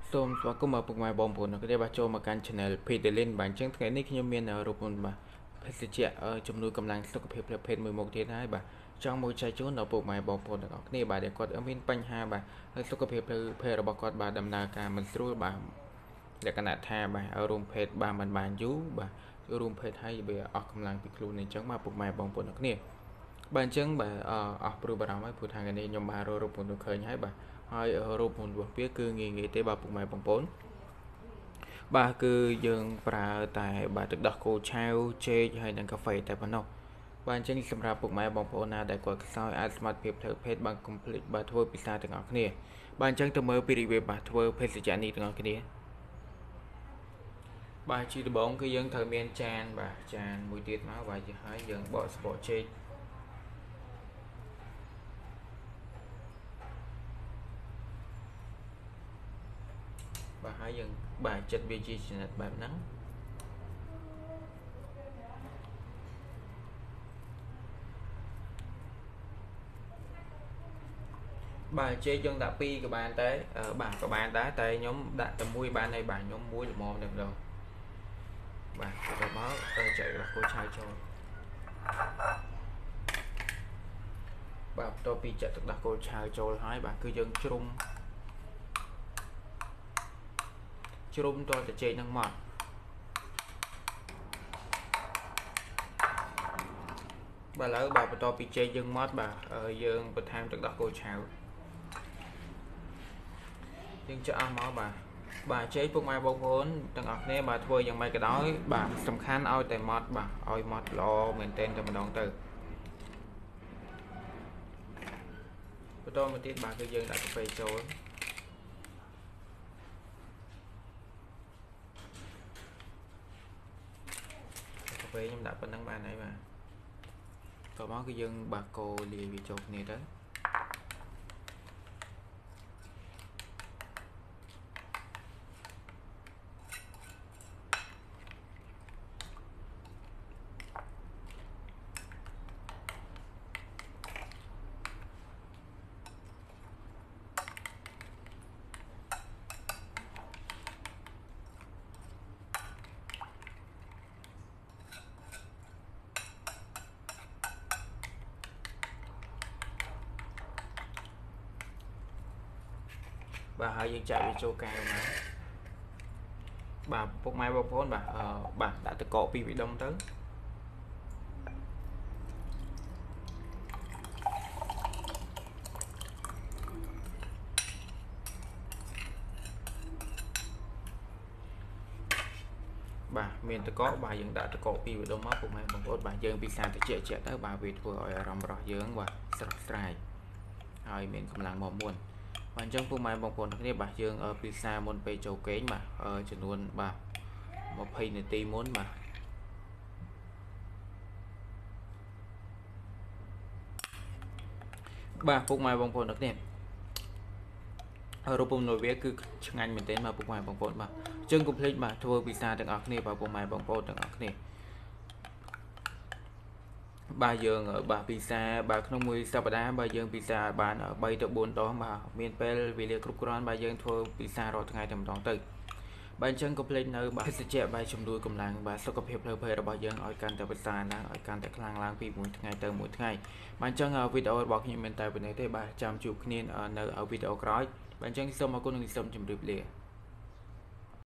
សូមស្វាគមន៍មកពុកម៉ែបងប្អូនដែលបានចូលមកកាន់ Channel Peterlin បាទអញ្ចឹងថ្ងៃនេះខ្ញុំមានរូបមន្តបាទភេសជ្ជៈជំនួយកម្លាំងសុខភាពប្រភេទមួយមុខទៀតហើយបាទចង់មកចែកជូនដល់ពុកម៉ែបងប្អូនទាំងអស់គ្នាបាទដែលគាត់មានបញ្ហាបាទសុខភាពភេទរបស់គាត់បាទដំណើរការមិនស្រួលបាទលក្ខណៈថាបាទរួមភេទបាទមិនបានយូរបាទរួមភេទហើយវាអស់កម្លាំងពីខ្លួនអញ្ចឹងបាទពុកម៉ែបងប្អូនទាំងគ្នាបាទអញ្ចឹងបាទអស់ព្រួយបារម្ភហើយព្រោះថាថ្ងៃនេះខ្ញុំបានរករូបមន្តឃើញហើយបាទហើយរូបមន្តរបស់វាគឺងាយទេបាទពុកម៉ែបងប្អូនបាទគឺយើងប្រើតែបាទទឹកដោះគោឆៅចេកហើយនិងកាហ្វេតែប៉ុណ្ណោះបាទអញ្ចឹងសម្រាប់ពុកម៉ែបងប្អូនណាដែលគាត់ខ្សោយអាចសមត្ថភាពធ្វើភេទបានកុំភ្លេចបាទធ្វើពិសាទាំងអស់គ្នាបាទអញ្ចឹងទៅមើលពីរបៀបបាទធ្វើភេសជ្ជៈនេះទាំងអស់គ្នាបាទជាដំបូងគឺយើងត្រូវមានចានបាទចានមួយទៀតមកបាទហើយយើងបកស្បកចេកបាទហើយយើងបាទចិត្តវាជាចំណិតបែបហ្នឹងបាទចេកយើងដាក់2ក៏បានតែបាទក៏បានដែរតែខ្ញុំដាក់តែមួយបានហើយបាទខ្ញុំមួយល្មមតែម្ដងបាទទៅមកចែករបស់គោឆៅចូលបាទបន្ទាប់ពីចាក់ទឹកដោះគោឆៅចូលហើយបាទគឺយើងជ្រុំតទៅចេកនឹងមកបាទឥឡូវបាទបន្ទាប់ពីចេកយើងមកបាទយើងបន្ថែមទឹកដោះគោឆៅយើងចាក់អស់មកបាទចេកពុកម៉ែបងប្អូនទាំងអស់គ្នាបាទធ្វើយ៉ាងម៉េចក៏ដោយបាទសំខាន់ឲ្យតែម៉ត់បាទឲ្យម៉ត់ល្អមែនទែនតែម្ដងទៅបន្តមកទៀតបាទគឺយើងដាក់កាហ្វេចូលកាហ្វេខ្ញុំដាក់ប៉ុណ្ណឹងបានហើយបាទតមកគឺយើងបាទកូរលាយវាចូលគ្នាទៅបាទហើយយើងចាក់វាចូលកែវមកបាទពុកម៉ែបងប្អូនបាទដាក់ទឹកកក2 ដុំទៅបាទមានទឹកកកបាទយើងដាក់ទឹកកក2 ដុំមកពុកម៉ែបងប្អូនបាទយើងពិសាតិចទៅបាទវាធ្វើឲ្យអារម្មណ៍របស់យើងបាទស្រស់ស្រាយហើយមានកម្លាំងមកមួនបាទអញ្ចឹងពុកម៉ែបងប្អូនទាំងគ្នាបាទយើងពិសាមុនពេលចូលគេងបាទចំនួនបាទ20 នាទីមុនបាទពុកម៉ែបងប្អូនទាំងគ្នារូបមន្តវាគឺឆ្ងាញ់មែនទែនបាទពុកម៉ែបងប្អូនបាទអញ្ចឹងកុំភ្លេចបាទធ្វើពិសាទាំងអស់គ្នាបាទពុកម៉ែបងប្អូនទាំងអស់គ្នាបាទយើងបាទពិសាបាទក្នុងមួយសប្តាហ៍បាទយើងពិសាបាន3 ទៅ 4 ដងបាទមានពេលវេលាគ្រប់គ្រាន់បាទយើងធ្វើពិសារាល់ថ្ងៃតែម្ដងទៅបាទអញ្ចឹងកុំភ្លេចនៅបាទភេសជ្ជៈបាទជំនួយកម្លាំងបាទសុខភាពផ្លូវភេទរបស់យើងឲ្យកាន់តែប្រសើរឡើងឲ្យកាន់តែខ្លាំងឡើងពីមួយថ្ងៃទៅមួយថ្ងៃបាទអញ្ចឹងវីដេអូរបស់ខ្ញុំមានតែប៉ុណ្ណេះទេបាទចាំជួបគ្នានៅវីដេអូក្រោយបាទអញ្ចឹងសូមអរគុណនិងសូមជម្រាបលា